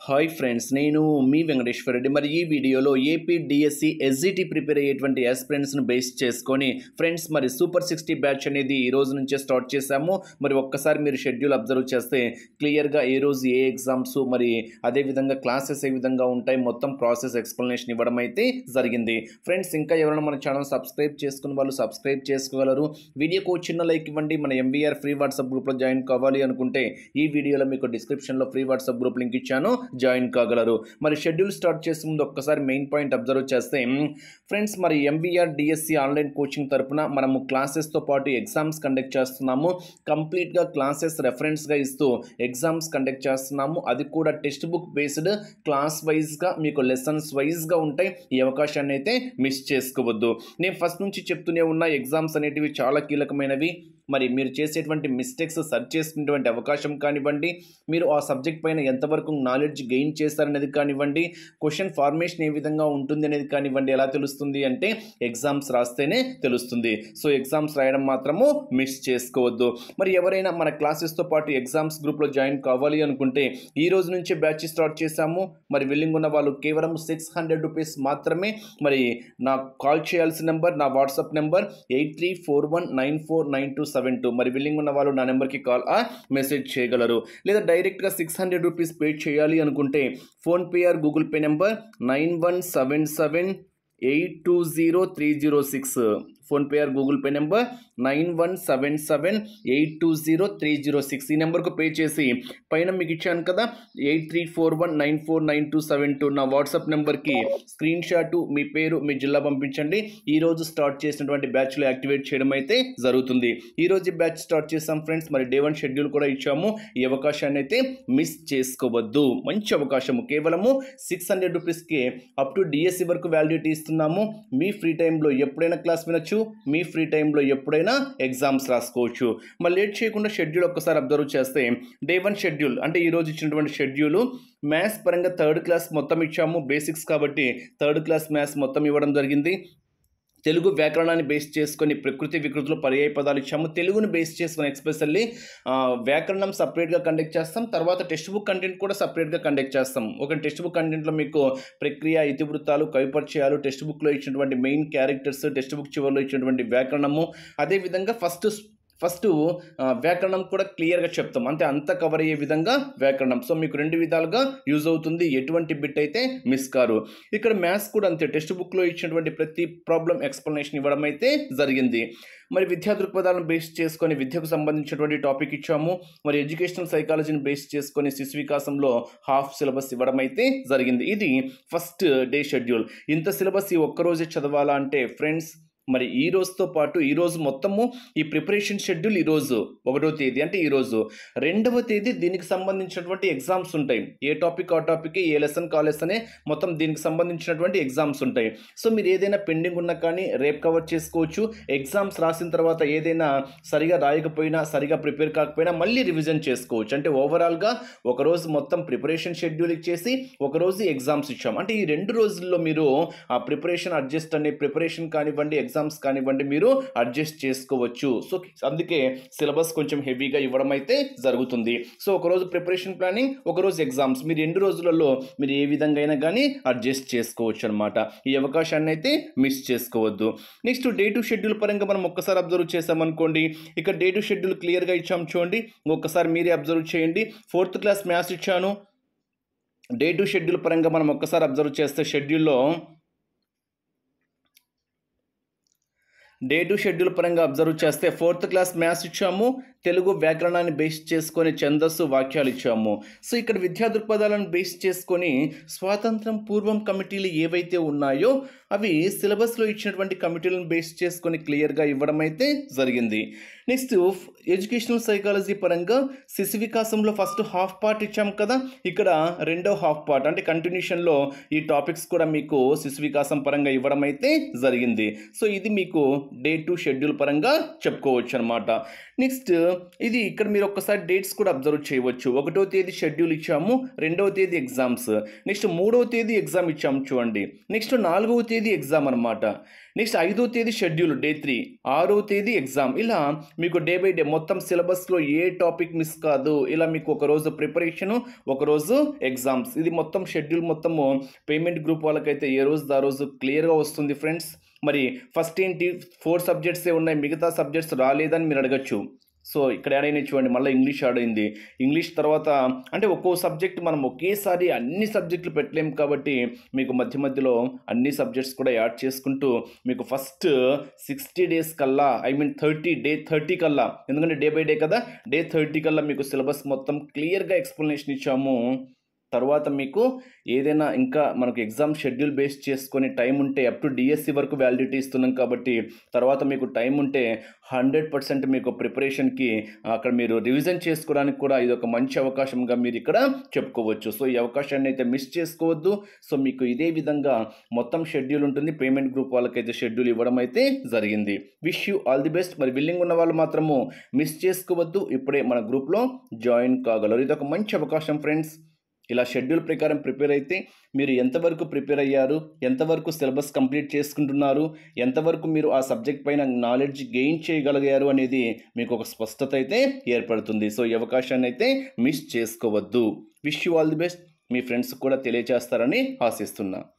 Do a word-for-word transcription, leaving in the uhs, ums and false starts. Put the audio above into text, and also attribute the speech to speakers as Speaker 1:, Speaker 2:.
Speaker 1: Hi friends, నేను మీ వెంకటేశ్వర రెడ్డి. మరి ఈ వీడియోలో ఏపీ డిఎస్సి ఎస్జిటి ప్రిపేర్ అయ్యేటువంటి ఆస్పిరెంట్స్ను బేస్ చేసుకొని ఫ్రెండ్స్ మరి సూపర్ సిక్స్టీ బ్యాచ్ అనేది ఈ రోజు నుంచే స్టార్ట్ చేశాము. మరి ఒక్కసారి మీరు షెడ్యూల్ అబ్జర్వ్ చేస్తే క్లియర్గా ఏ రోజు ఏ ఎగ్జామ్స్, మరి అదేవిధంగా క్లాసెస్ ఏ విధంగా ఉంటాయి, మొత్తం ప్రాసెస్ ఎక్స్ప్లెనేషన్ ఇవ్వడం అయితే జరిగింది. ఫ్రెండ్స్, ఇంకా ఎవరైనా మన ఛానల్ సబ్స్క్రైబ్ చేసుకున్న వాళ్ళు సబ్స్క్రైబ్ చేసుకోగలరు. వీడియోకు చిన్న లైక్ ఇవ్వండి. మన ఎంవీఆర్ ఫ్రీ వాట్సాప్ గ్రూప్లో జాయిన్ కావాలి అనుకుంటే ఈ వీడియోలో మీకు డిస్క్రిప్షన్లో ఫ్రీ వాట్సాప్ గ్రూప్ లింక్ ఇచ్చాను, జాయిన్ కాగలరు. మరి షెడ్యూల్ స్టార్ట్ చేసే ముందు ఒక్కసారి మెయిన్ పాయింట్ అబ్జర్వ్ చేస్తే ఫ్రెండ్స్, మరి ఎంవీఆర్ డిఎస్సి ఆన్లైన్ కోచింగ్ తరపున మనము క్లాసెస్తో పాటు ఎగ్జామ్స్ కండక్ట్ చేస్తున్నాము. కంప్లీట్గా క్లాసెస్ రెఫరెన్స్గా ఇస్తూ ఎగ్జామ్స్ కండక్ట్ చేస్తున్నాము. అది కూడా టెక్స్ట్ బుక్ బేస్డ్, క్లాస్ వైజ్గా మీకు లెసన్స్ వైజ్గా ఉంటాయి. ఈ అవకాశాన్ని అయితే మిస్ చేసుకోవద్దు. నేను ఫస్ట్ నుంచి చెప్తూనే ఉన్న ఎగ్జామ్స్ అనేటివి చాలా కీలకమైనవి. మరి మీరు చేసేటువంటి మిస్టేక్స్ సర్చ్ చేసుకునేటువంటి అవకాశం కానివ్వండి, మీరు ఆ సబ్జెక్ట్ పైన ఎంతవరకు నాలెడ్జ్ గెయిన్ చేస్తారనేది కానివ్వండి, క్వశ్చన్ ఫార్మేషన్ ఏ విధంగా ఉంటుంది అనేది కానివ్వండి. ఎలా తెలుస్తుంది అంటే ఎగ్జామ్స్ రాస్తేనే తెలుస్తుంది. సో ఎగ్జామ్స్ రాయడం మాత్రము మిస్ చేసుకోవద్దు. మరి ఎవరైనా మన క్లాసెస్తో పాటు ఎగ్జామ్స్ గ్రూప్లో జాయిన్ కావాలి అనుకుంటే ఈ రోజు నుంచే బ్యాచ్ స్టార్ట్ చేశాము. మరి విల్లింగ్ ఉన్న వాళ్ళు కేవలం సిక్స్ హండ్రెడ్ రూపీస్ మాత్రమే. మరి నాకు కాల్ చేయాల్సిన నెంబర్, నా WhatsApp number eight three four one nine four nine two seven two. మరి విల్లింగ్ ఉన్న వాళ్ళు నా నెంబర్కి కాల్ ఆ మెసేజ్ చేయగలరు. లేదా డైరెక్ట్గా సిక్స్ హండ్రెడ్ రూపీస్ పే చేయాలి అనుకుంటే PhonePe or Google Pay number nine one seven seven eight two zero three zero six. PhonePe or Google Pay number nine one seven seven eight two zero three zero six. ఈ నెంబర్కు pay చేసి పైన మీకు ఇచ్చాను కదా eight three four one nine four nine two seven two నా WhatsApp నెంబర్కి screenshot, మీ పేరు, మీ జిల్లా పంపించండి. ఈరోజు స్టార్ట్ చేసినటువంటి బ్యాచ్లో యాక్టివేట్ చేయడం అయితే జరుగుతుంది. ఈరోజు బ్యాచ్ స్టార్ట్ చేసాం ఫ్రెండ్స్. మరి డే వన్ షెడ్యూల్ కూడా ఇచ్చాము. ఈ అవకాశాన్ని అయితే మిస్ చేసుకోవద్దు. మంచి అవకాశము. కేవలము సిక్స్ హండ్రెడ్ రూపీస్కి అప్ టు డిఎస్సి వరకు వ్యాలిడిటీ ఇస్తున్నాము. మీ ఫ్రీ టైంలో ఎప్పుడైనా క్లాస్ వినొచ్చు, మీ ఫ్రీ టైంలో ఎప్పుడైనా ఎగ్జామ్స్ రాసుకోవచ్చు. మరి లేట్ చేయకుండా షెడ్యూల్ ఒక్కసారి అబ్జర్వ్ చేస్తే డే వన్ షెడ్యూల్ అంటే ఈరోజు ఇచ్చినటువంటి షెడ్యూల్ మ్యాథ్స్ పరంగా థర్డ్ క్లాస్ మొత్తం ఇచ్చాము. బేసిక్స్ కాబట్టి థర్డ్ క్లాస్ మ్యాథ్స్ మొత్తం ఇవ్వడం జరిగింది. తెలుగు వ్యాకరణాన్ని బేస్ చేసుకొని ప్రకృతి వికృతులు పర్యాయ పదాలు ఇచ్చాము. తెలుగుని బేస్ చేసుకొని ఎక్స్పెషల్లీ వ్యాకరణం సపరేట్గా కండక్ట్ చేస్తాం. తర్వాత టెక్స్ట్ బుక్ కంటెంట్ కూడా సపరేట్గా కండక్ట్ చేస్తాం. ఒక టెక్స్ట్ బుక్ కంటెంట్లో మీకు ప్రక్రియ, ఇతివృత్తాలు, కవిపరిచయాలు, టెక్స్ట్ బుక్లో ఇచ్చినటువంటి మెయిన్ క్యారెక్టర్స్, టెక్స్ట్ బుక్ చివరిలో ఇచ్చినటువంటి వ్యాకరణము, అదేవిధంగా ఫస్ట్ ఫస్ట్ వ్యాకరణం కూడా క్లియర్గా చెప్తాం. అంటే అంతా కవర్ అయ్యే విధంగా వ్యాకరణం. సో మీకు రెండు విధాలుగా యూజ్ అవుతుంది. ఎటువంటి బిట్ అయితే మిస్ కారు. ఇక్కడ మ్యాథ్స్ కూడా అంతే. టెక్స్ట్ బుక్లో ఇచ్చినటువంటి ప్రతి ప్రాబ్లం ఎక్స్ప్లెనేషన్ ఇవ్వడం అయితే జరిగింది. మరి విద్యా దృక్పథాలను బేస్ చేసుకొని విద్యకు సంబంధించినటువంటి టాపిక్ ఇచ్చాము. మరి ఎడ్యుకేషనల్ సైకాలజీని బేస్ చేసుకొని శిశు వికాసంలో హాఫ్ సిలబస్ ఇవ్వడం అయితే జరిగింది. ఇది ఫస్ట్ డే షెడ్యూల్. ఇంత సిలబస్ ఈ ఒక్కరోజే చదవాలా అంటే ఫ్రెండ్స్, మరి ఈ రోజుతో పాటు ఈరోజు మొత్తము ఈ ప్రిపరేషన్ షెడ్యూల్ ఈరోజు ఒకటో తేదీ అంటే ఈరోజు, రెండవ తేదీ దీనికి సంబంధించినటువంటి ఎగ్జామ్స్ ఉంటాయి. ఏ టాపిక్ ఆ టాపిక్, ఏ లెసన్ కా లెసనే మొత్తం దీనికి సంబంధించినటువంటి ఎగ్జామ్స్ ఉంటాయి. సో మీరు ఏదైనా పెండింగ్ ఉన్నా కానీ రేపు కవర్ చేసుకోవచ్చు. ఎగ్జామ్స్ రాసిన తర్వాత ఏదైనా సరిగా రాయకపోయినా, సరిగా ప్రిపేర్ కాకపోయినా మళ్ళీ రివిజన్ చేసుకోవచ్చు. అంటే ఓవరాల్గా ఒకరోజు మొత్తం ప్రిపరేషన్ షెడ్యూల్ ఇచ్చేసి ఒకరోజు ఎగ్జామ్స్ ఇచ్చాం. అంటే ఈ రెండు రోజుల్లో మీరు ఆ ప్రిపరేషన్ అడ్జస్ట్ అనే ప్రిపరేషన్ కానివ్వండి, ఎగ్జామ్స్ కానివ్వండి, మీరు అడ్జస్ట్ చేసుకోవచ్చు. సో అందుకే సిలబస్ కొంచెం హెవీగా ఇవ్వడం అయితే జరుగుతుంది. సో ఒకరోజు ప్రిపరేషన్ ప్లానింగ్, ఒకరోజు ఎగ్జామ్స్, మీరు రెండు రోజులలో మీరు ఏ విధంగా అయినా కానీ అడ్జస్ట్ చేసుకోవచ్చు అనమాట. ఈ అవకాశాన్ని అయితే మిస్ చేసుకోవద్దు. నెక్స్ట్ డే టు షెడ్యూల్ పరంగా మనం ఒక్కసారి అబ్జర్వ్ చేసామనుకోండి. ఇక్కడ డే టు షెడ్యూల్ క్లియర్గా ఇచ్చాం చూడండి. ఒక్కసారి మీరే అబ్జర్వ్ చేయండి. ఫోర్త్ క్లాస్ మ్యాథ్స్ ఇచ్చాను. డే టు షెడ్యూల్ పరంగా మనం ఒక్కసారి అబ్జర్వ్ చేస్తే షెడ్యూల్లో డే టు షెడ్యూల్ పరంగా అబ్జర్వ్ చేస్తే ఫోర్త్ క్లాస్ మ్యాథ్స్ ఇచ్చాము. తెలుగు వ్యాకరణాన్ని బేస్ చేసుకొని ఛందస్సు, వాక్యాలు ఇచ్చాము. సో ఇక్కడ విద్యా దృక్పథాలను బేస్ చేసుకొని స్వాతంత్రం పూర్వం కమిటీలు ఏవైతే ఉన్నాయో అవి సిలబస్లో ఇచ్చినటువంటి కమిటీలను బేస్ చేసుకొని క్లియర్గా ఇవ్వడం అయితే జరిగింది. నెక్స్ట్ ఎడ్యుకేషనల్ సైకాలజీ పరంగా శిశు వికాసంలో ఫస్ట్ హాఫ్ పార్ట్ ఇచ్చాం కదా, ఇక్కడ రెండో హాఫ్ పార్ట్ అంటే కంటిన్యూషన్లో ఈ టాపిక్స్ కూడా మీకు శిశు వికాసం పరంగా ఇవ్వడం అయితే జరిగింది. సో ఇది మీకు డే టు షెడ్యూల్ పరంగా చెప్పుకోవచ్చు అనమాట. నెక్స్ట్ ఇది ఇక్కడ మీరు ఒక్కసారి డేట్స్ కూడా అబ్జర్వ్ చేయవచ్చు. ఒకటో తేదీ షెడ్యూల్ ఇచ్చాము, రెండవ తేదీ ఎగ్జామ్స్, నెక్స్ట్ మూడవ తేదీ ఎగ్జామ్ ఇచ్చాము చూడండి, నెక్స్ట్ నాలుగవ తేదీ ఎగ్జామ్ అనమాట, నెక్స్ట్ ఐదో తేదీ షెడ్యూల్ డే త్రీ, ఆరో తేదీ ఎగ్జామ్. ఇలా మీకు డే బై డే మొత్తం సిలబస్లో ఏ టాపిక్ మిస్ కాదు. ఇలా మీకు ఒకరోజు ప్రిపరేషను, ఒకరోజు ఎగ్జామ్స్, ఇది మొత్తం షెడ్యూల్ మొత్తము పేమెంట్ గ్రూప్ వాళ్ళకైతే ఏ రోజు ఆ రోజు క్లియర్గా వస్తుంది ఫ్రెండ్స్. మరి ఫస్ట్ ఏంటి, ఫోర్ సబ్జెక్ట్సే ఉన్నాయి, మిగతా సబ్జెక్ట్స్ రాలేదని మీరు అడగచ్చు. సో ఇక్కడ యాడ్ అయినా చూడండి, మళ్ళీ ఇంగ్లీష్ యాడ్ అయింది. ఇంగ్లీష్ తర్వాత అంటే ఒక్కో సబ్జెక్ట్ మనం ఒకేసారి అన్ని సబ్జెక్టులు పెట్టలేము కాబట్టి మీకు మధ్య మధ్యలో అన్ని సబ్జెక్ట్స్ కూడా యాడ్ చేసుకుంటూ మీకు ఫస్ట్ సిక్స్టీ డేస్ కల్లా, I mean thirty day thirty కల్లా, ఎందుకంటే డే బై డే కదా, డే థర్టీ కల్లా మీకు సిలబస్ మొత్తం క్లియర్గా ఎక్స్ప్లెనేషన్ ఇచ్చాము. తర్వాత మీకు ఏదైనా ఇంకా మనకు ఎగ్జామ్ షెడ్యూల్ బేస్ చేసుకొని టైం ఉంటే అప్ టు డిఎస్సి వరకు వ్యాలిడిటీ ఇస్తున్నాం కాబట్టి తర్వాత మీకు టైం ఉంటే హండ్రెడ్ పర్సెంట్ మీకు ప్రిపరేషన్కి అక్కడ మీరు రివిజన్ చేసుకోవడానికి కూడా ఇది ఒక మంచి అవకాశంగా మీరు ఇక్కడ చెప్పుకోవచ్చు. సో ఈ అవకాశాన్ని అయితే మిస్ చేసుకోవద్దు. సో మీకు ఇదే విధంగా మొత్తం షెడ్యూల్ ఉంటుంది. పేమెంట్ గ్రూప్ వాళ్ళకైతే షెడ్యూల్ ఇవ్వడం అయితే జరిగింది. Wish you all the best. మరి విల్లింగ్ ఉన్న వాళ్ళు మాత్రము మిస్ చేసుకోవద్దు, ఇప్పుడే మన గ్రూప్లో జాయిన్ కాగలరు. ఇది ఒక మంచి అవకాశం ఫ్రెండ్స్. ఇలా షెడ్యూల్ ప్రకారం ప్రిపేర్ అయితే మీరు ఎంతవరకు ప్రిపేర్ అయ్యారు, ఎంతవరకు సిలబస్ కంప్లీట్ చేసుకుంటున్నారు, ఎంతవరకు మీరు ఆ సబ్జెక్ట్ పైన నాలెడ్జ్ గెయిన్ చేయగలిగారు అనేది మీకు ఒక స్పష్టత అయితే ఏర్పడుతుంది. సో ఈ అవకాశాన్ని అయితే మిస్ చేసుకోవద్దు. Wish you all the best. మీ ఫ్రెండ్స్ కూడా తెలియజేస్తారని ఆశిస్తున్నా.